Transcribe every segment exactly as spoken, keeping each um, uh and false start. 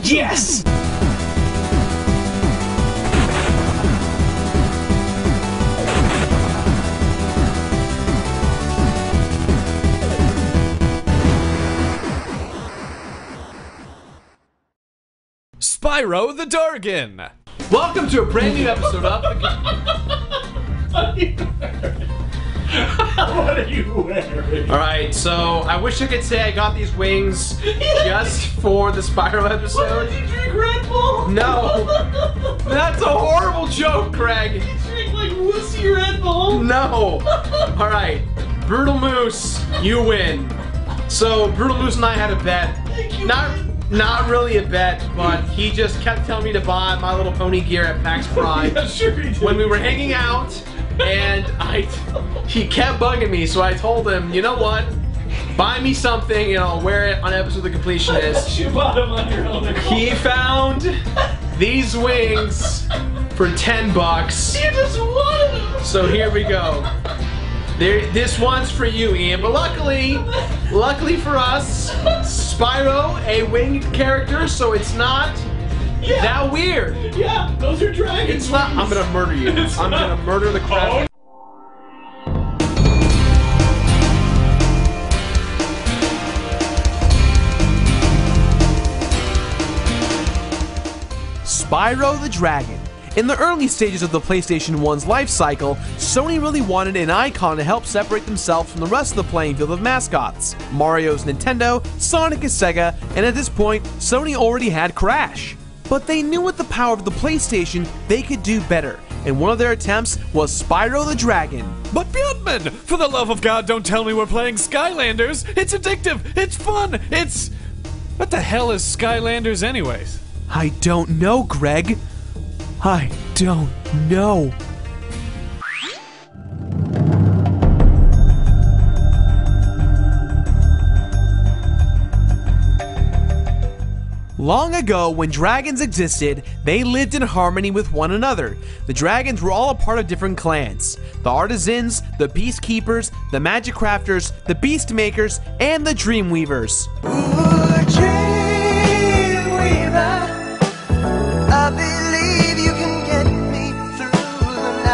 Yes! Spyro the Dragon! Welcome to a brand new episode of the... What are you wearing? Alright, so I wish I could say I got these wings just for the Spyro episode. What, did you drink Red Bull? No! That's a horrible joke, Craig! Did you drink like wussy Red Bull? No! Alright, Brutal Moose, you win. So, Brutal Moose and I had a bet. Not... Not really a bet, but he just kept telling me to buy My Little Pony gear at PAX Prime Yeah, sure he did. when we were hanging out, and I, he kept bugging me, so I told him, you know what, buy me something and I'll wear it on an episode of The Completionist. You bought them on your own accord. He found these wings for ten bucks. You just wanted them. So here we go. There, this one's for you, Ian, but luckily, luckily for us, Spyro, a winged character, so it's not Yeah. that weird. Yeah, those are dragons. It's not. I'm gonna murder you. It's I'm not. gonna murder the crap. Oh. Spyro the Dragon. In the early stages of the PlayStation one's life cycle, Sony really wanted an icon to help separate themselves from the rest of the playing field of mascots. Mario's Nintendo, Sonic is Sega, and at this point, Sony already had Crash. But they knew with the power of the PlayStation, they could do better, and one of their attempts was Spyro the Dragon. But Bjornman, for the love of God, don't tell me we're playing Skylanders! It's addictive! It's fun! It's... What the hell is Skylanders anyways? I don't know, Greg. I don't know. Long ago, when dragons existed, they lived in harmony with one another. The dragons were all a part of different clans. The artisans, the peacekeepers, the magic crafters, the beast makers, and the dream weavers. Ooh, dream weaver, I believe you can get me through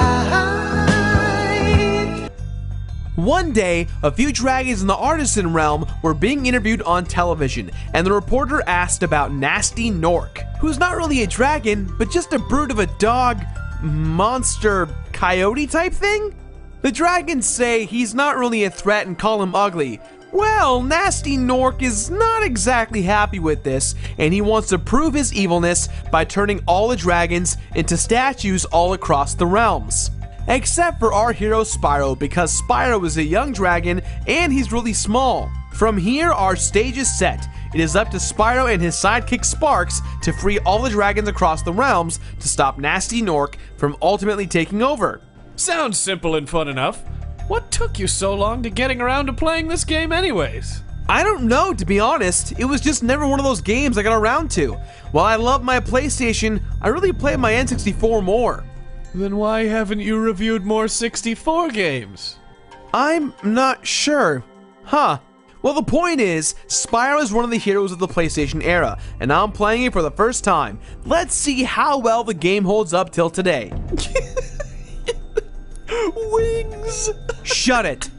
the night. One day, a few dragons in the artisan realm were being interviewed on television, and the reporter asked about Nasty Nork, who's not really a dragon, but just a brute of a dog, monster, coyote type thing? The dragons say he's not really a threat and call him ugly. Well, Nasty Nork is not exactly happy with this, and he wants to prove his evilness by turning all the dragons into statues all across the realms. Except for our hero Spyro, because Spyro is a young dragon and he's really small. From here, our stage is set. It is up to Spyro and his sidekick Sparks to free all the dragons across the realms to stop Nasty Nork from ultimately taking over. Sounds simple and fun enough. What took you so long to getting around to playing this game anyways? I don't know, to be honest. It was just never one of those games I got around to. While I love my PlayStation, I really play my N sixty-four more. Then why haven't you reviewed more sixty-four games? I'm not sure. Huh. Well, the point is, Spyro is one of the heroes of the PlayStation era, and I'm playing it for the first time. Let's see how well the game holds up till today. Wings! Shut it.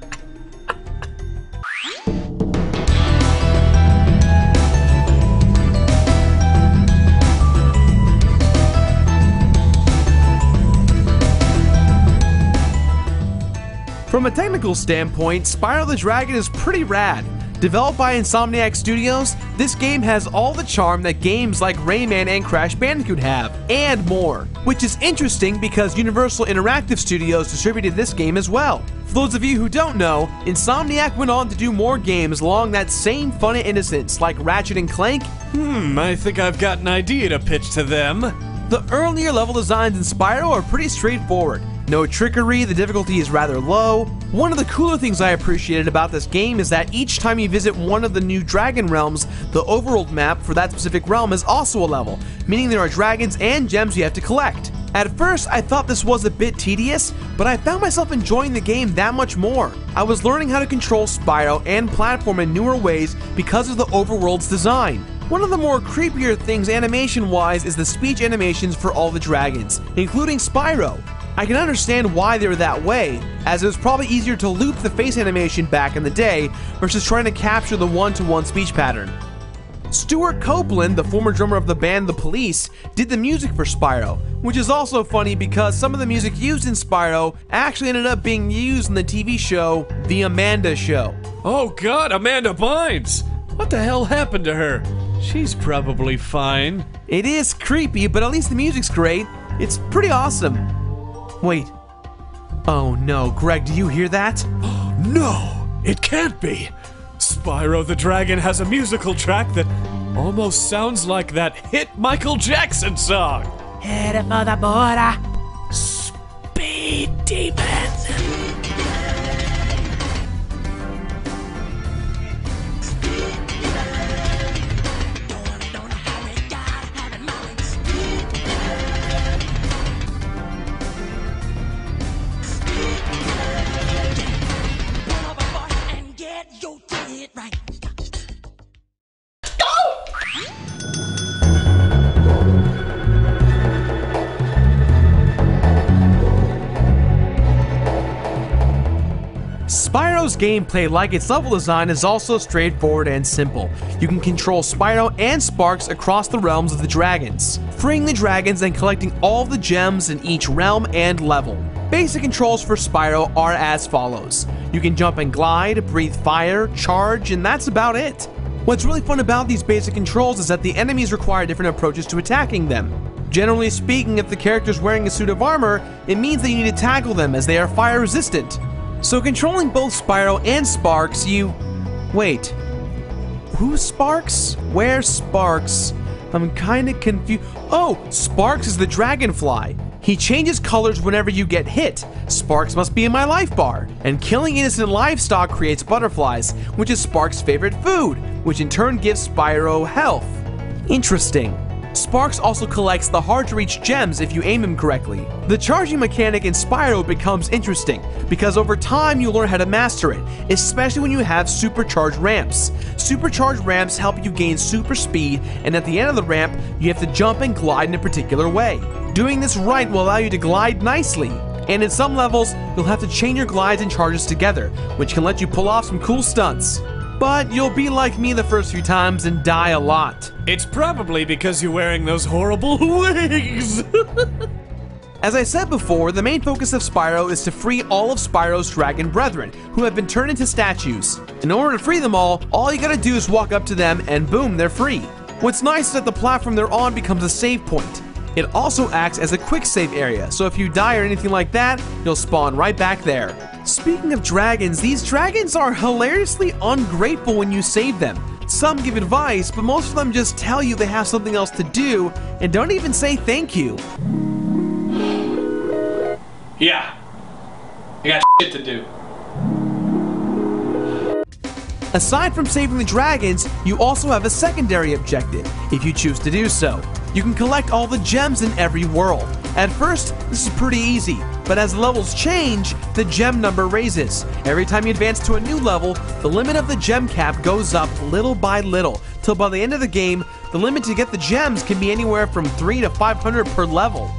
From a technical standpoint, Spyro the Dragon is pretty rad. Developed by Insomniac Studios, this game has all the charm that games like Rayman and Crash Bandicoot have, and more. Which is interesting because Universal Interactive Studios distributed this game as well. For those of you who don't know, Insomniac went on to do more games along that same fun and innocence, like Ratchet and Clank. Hmm, I think I've got an idea to pitch to them. The earlier level designs in Spyro are pretty straightforward. No trickery, the difficulty is rather low. One of the cooler things I appreciated about this game is that each time you visit one of the new dragon realms, the overworld map for that specific realm is also a level, meaning there are dragons and gems you have to collect. At first, I thought this was a bit tedious, but I found myself enjoying the game that much more. I was learning how to control Spyro and platform in newer ways because of the overworld's design. One of the more creepier things animation-wise is the speech animations for all the dragons, including Spyro. I can understand why they were that way, as it was probably easier to loop the face animation back in the day versus trying to capture the one-to-one speech pattern. Stuart Copeland, the former drummer of the band The Police, did the music for Spyro, which is also funny because some of the music used in Spyro actually ended up being used in the T V show The Amanda Show. Oh god, Amanda Bynes! What the hell happened to her? She's probably fine. It is creepy, but at least the music's great. It's pretty awesome. Wait. Oh no, Greg, do you hear that? No, it can't be. Spyro the Dragon has a musical track that almost sounds like that hit Michael Jackson song. Headed for the border. Speed Demon. Spyro's gameplay, like its level design, is also straightforward and simple. You can control Spyro and Sparks across the realms of the dragons, freeing the dragons and collecting all the gems in each realm and level. Basic controls for Spyro are as follows. You can jump and glide, breathe fire, charge, and that's about it. What's really fun about these basic controls is that the enemies require different approaches to attacking them. Generally speaking, if the character's wearing a suit of armor, it means that you need to tackle them as they are fire resistant. So controlling both Spyro and Sparks, you... Wait. Who's Sparks? Where's Sparks? I'm kinda confused. Oh, Sparks is the dragonfly. He changes colors whenever you get hit. Sparks must be in my life bar. And killing innocent livestock creates butterflies, which is Sparks' favorite food, which in turn gives Spyro health. Interesting. Sparks also collects the hard-to-reach gems if you aim him correctly. The charging mechanic in Spyro becomes interesting, because over time you learn how to master it, especially when you have supercharged ramps. Supercharged ramps help you gain super speed, and at the end of the ramp, you have to jump and glide in a particular way. Doing this right will allow you to glide nicely, and in some levels, you'll have to chain your glides and charges together, which can let you pull off some cool stunts. But you'll be like me the first few times and die a lot. It's probably because you're wearing those horrible wings. As I said before, the main focus of Spyro is to free all of Spyro's dragon brethren, who have been turned into statues. In order to free them all, all you gotta do is walk up to them and boom, they're free. What's nice is that the platform they're on becomes a save point. It also acts as a quick save area, so if you die or anything like that, you'll spawn right back there. Speaking of dragons, these dragons are hilariously ungrateful when you save them. Some give advice, but most of them just tell you they have something else to do and don't even say thank you. Yeah. I got shit to do. Aside from saving the dragons, you also have a secondary objective, if you choose to do so. You can collect all the gems in every world. At first, this is pretty easy, but as the levels change, the gem number raises. Every time you advance to a new level, the limit of the gem cap goes up little by little, till by the end of the game, the limit to get the gems can be anywhere from three to five hundred per level.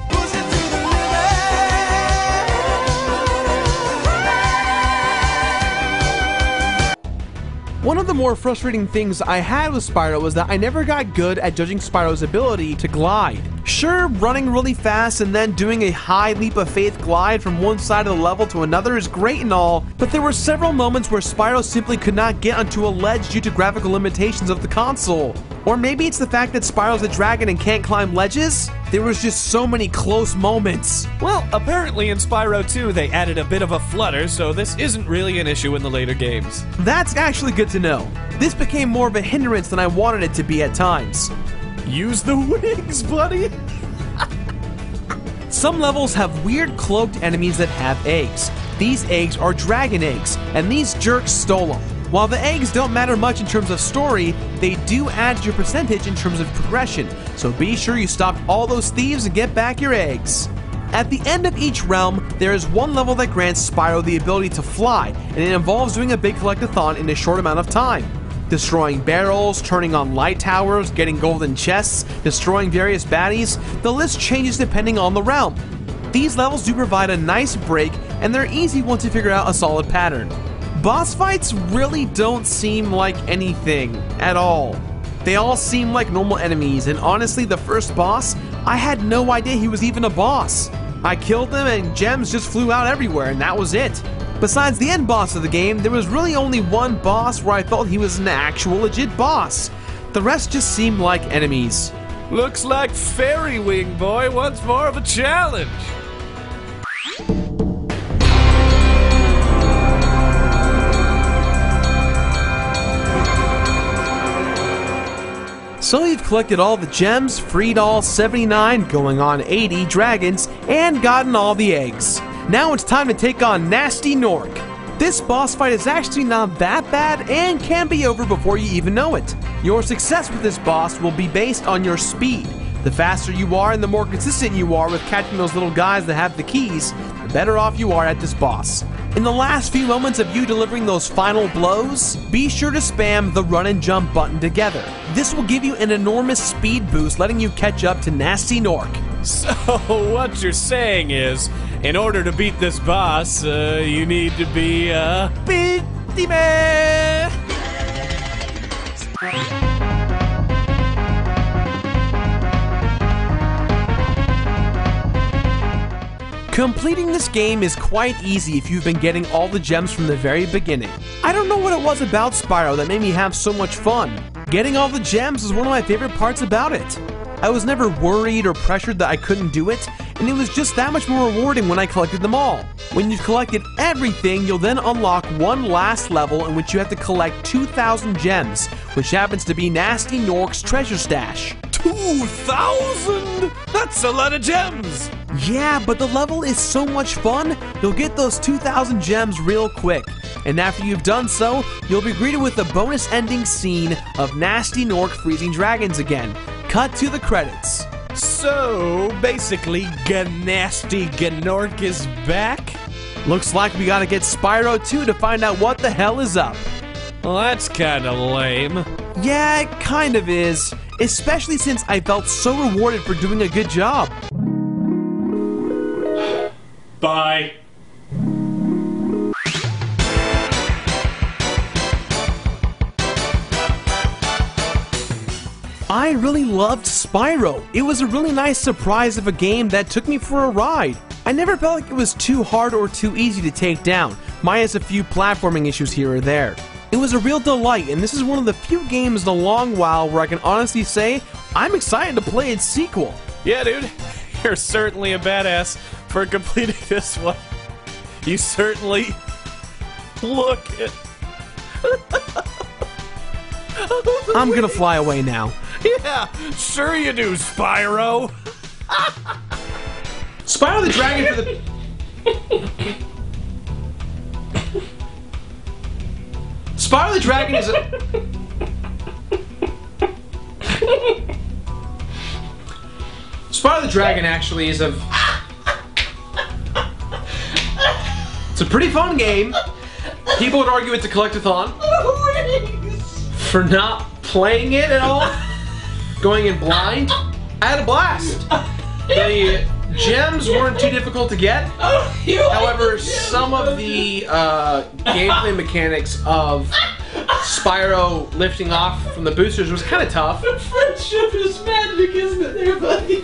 One of the more frustrating things I had with Spyro was that I never got good at judging Spyro's ability to glide. Sure, running really fast and then doing a high leap of faith glide from one side of the level to another is great and all, but there were several moments where Spyro simply could not get onto a ledge due to graphical limitations of the console. Or maybe it's the fact that Spyro's a dragon and can't climb ledges? There was just so many close moments. Well, apparently in Spyro two they added a bit of a flutter, so this isn't really an issue in the later games. That's actually good to know. This became more of a hindrance than I wanted it to be at times. Use the wings, buddy! Some levels have weird cloaked enemies that have eggs. These eggs are dragon eggs, and these jerks stole them. While the eggs don't matter much in terms of story, they do add to your percentage in terms of progression, so be sure you stop all those thieves and get back your eggs. At the end of each realm, there is one level that grants Spyro the ability to fly, and it involves doing a big collectathon in a short amount of time. destroying barrels, turning on light towers, getting golden chests, destroying various baddies. The list changes depending on the realm. These levels do provide a nice break, and they're easy once you figure out a solid pattern. Boss fights really don't seem like anything at all. They all seem like normal enemies, and honestly, the first boss, I had no idea he was even a boss. I killed him and gems just flew out everywhere, and that was it. Besides the end boss of the game, there was really only one boss where I felt he was an actual legit boss. The rest just seemed like enemies. Looks like Fairy Wing Boy wants more of a challenge. So you've collected all the gems, freed all seventy-nine, going on eighty dragons, and gotten all the eggs. Now it's time to take on Nasty Nork. This boss fight is actually not that bad and can be over before you even know it. Your success with this boss will be based on your speed. The faster you are and the more consistent you are with catching those little guys that have the keys, the better off you are at this boss. In the last few moments of you delivering those final blows, be sure to spam the run and jump button together. This will give you an enormous speed boost, letting you catch up to Nasty Nork. So what you're saying is, in order to beat this boss, uh, you need to be a beaty man. Completing this game is quite easy if you've been getting all the gems from the very beginning. I don't know what it was about Spyro that made me have so much fun. Getting all the gems is one of my favorite parts about it. I was never worried or pressured that I couldn't do it, and it was just that much more rewarding when I collected them all. When you've collected everything, you'll then unlock one last level in which you have to collect two thousand gems, which happens to be Nasty Nork's treasure stash. two thousand? That's a lot of gems! Yeah, but the level is so much fun, you'll get those two thousand gems real quick. And after you've done so, you'll be greeted with the bonus ending scene of Nasty Nork freezing dragons again. Cut to the credits. So, basically, Ganasty Gnork is back? Looks like we gotta get Spyro too to find out what the hell is up. Well, that's kinda lame. Yeah, it kind of is. Especially since I felt so rewarded for doing a good job. Bye. I really loved Spyro. It was a really nice surprise of a game that took me for a ride. I never felt like it was too hard or too easy to take down, minus a few platforming issues here or there. It was a real delight, and this is one of the few games in a long while where I can honestly say I'm excited to play its sequel. Yeah, dude, you're certainly a badass for completing this one. You certainly look it. I'm gonna fly away now. Yeah, sure you do, Spyro. Spyro the Dragon for the... Spyro the Dragon is a... Spyro the Dragon actually is a... It's a pretty fun game. People would argue it's a collectathon for not playing it at all. Going in blind. I had a blast. The gems weren't too difficult to get. However, some of the uh, gameplay mechanics of Spyro lifting off from the boosters was kind of tough. Friendship is magic, isn't it there, buddy?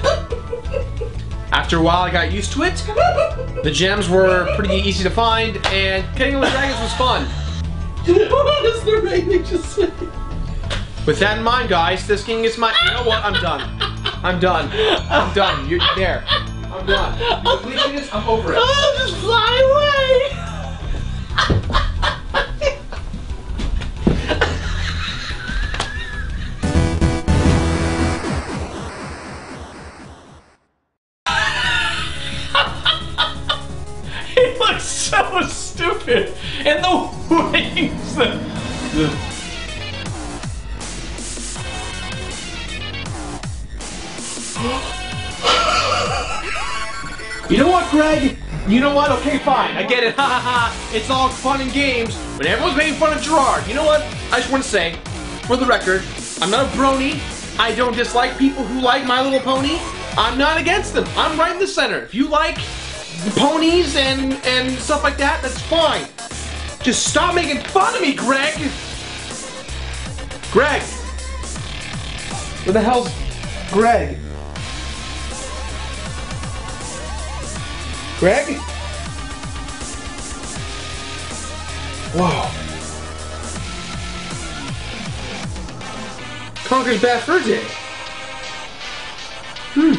After a while, I got used to it. The gems were pretty easy to find, and killing the dragons was fun. What is the rating just say? With that in mind, guys, this game is my... You know what? I'm done. I'm done. I'm done. You're there. I'm done. You completing this? I'm over it. Oh, just fly away! He looks so stupid, and the wings. The, the, You know what, Greg? You know what? Okay, fine. I get it. Ha ha ha. It's all fun and games, but everyone's making fun of Gerard. You know what? I just want to say, for the record, I'm not a brony. I don't dislike people who like My Little Pony. I'm not against them. I'm right in the center. If you like ponies and, and stuff like that, that's fine. Just stop making fun of me, Greg. Greg. Where the hell's Greg? Greg? Whoa. Conker's Bad Fur Day. Hmm.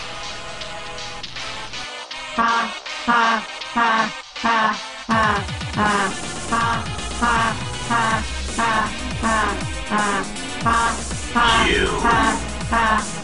Ha ha ha ha ha ha ha ha ha ha ha ha ha ha ha